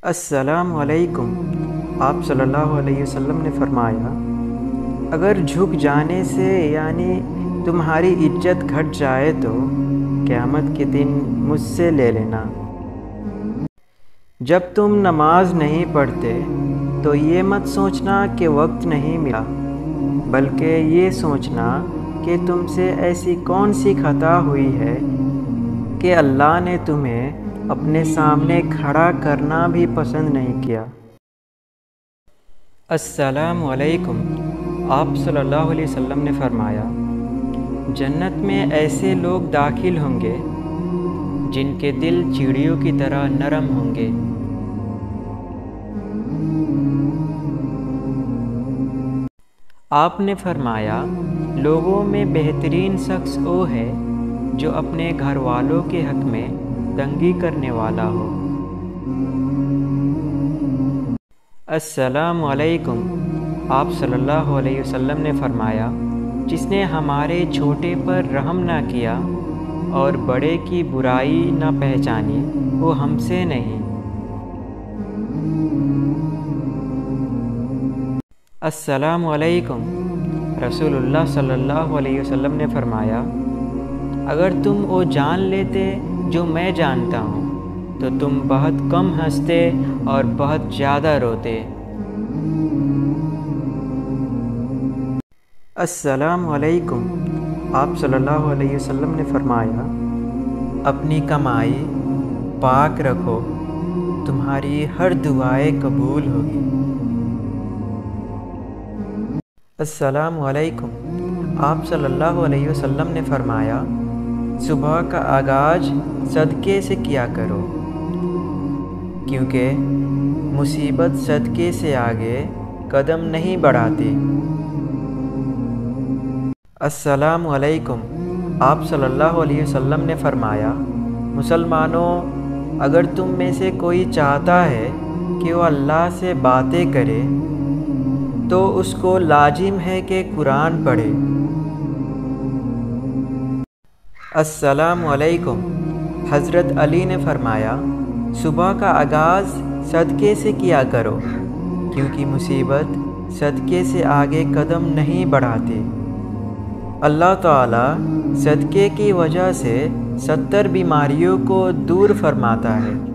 السلام علیکم۔ آپ صلی اللہ علیہ وسلم نے فرمایا، اگر جھک جانے سے یعنی تمہاری عزت گھٹ جائے تو قیامت کے دن مجھ سے لے لینا۔ جب تم نماز نہیں پڑھتے تو یہ مت سوچنا کہ وقت نہیں ملا، بلکہ یہ سوچنا کہ تم سے ایسی کون سی خطا ہوئی ہے کہ اللہ نے تمہیں اپنے سامنے کھڑا کرنا بھی پسند نہیں کیا۔ السلام علیکم۔ آپ صلی اللہ علیہ وسلم نے فرمایا، جنت میں ایسے لوگ داخل ہوں گے جن کے دل چڑیوں کی طرح نرم ہوں گے۔ آپ نے فرمایا، لوگوں میں بہترین شخص وہ ہے جو اپنے گھر والوں کے حق میں تنگی کرنے والا ہو۔ السلام علیکم۔ آپ صلی اللہ علیہ وسلم نے فرمایا، جس نے ہمارے چھوٹے پر رحم نہ کیا اور بڑے کی برائی نہ پہچانی وہ ہم سے نہیں۔ السلام علیکم۔ رسول اللہ صلی اللہ علیہ وسلم نے فرمایا، اگر تم وہ جان لیتے جو میں جانتا ہوں تو تم بہت کم ہنستے اور بہت زیادہ روتے۔ السلام علیکم۔ آپ صلی اللہ علیہ وسلم نے فرمایا، اپنی کمائی پاک رکھو، تمہاری ہر دعائیں قبول ہوگی۔ السلام علیکم۔ آپ صلی اللہ علیہ وسلم نے فرمایا، صبح کا آغاز صدقے سے کیا کرو، کیونکہ مصیبت صدقے سے آگے قدم نہیں بڑھاتی۔ السلام علیکم۔ آپ صلی اللہ علیہ وسلم نے فرمایا، مسلمانوں، اگر تم میں سے کوئی چاہتا ہے کہ وہ اللہ سے باتیں کرے تو اس کو لازم ہے کہ قرآن پڑھے۔ السلام علیکم۔ حضرت علی نے فرمایا، صبح کا آغاز صدقے سے کیا کرو، کیونکہ مصیبت صدقے سے آگے قدم نہیں بڑھاتی۔ اللہ تعالیٰ صدقے کی وجہ سے 70 بیماریوں کو دور فرماتا ہے۔